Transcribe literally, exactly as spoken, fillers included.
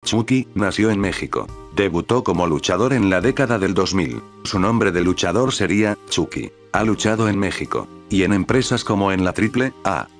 Chucky nació en México. Debutó como luchador en la década del dos mil. Su nombre de luchador sería Chucky. Ha luchado en México y en empresas como en la Triple A.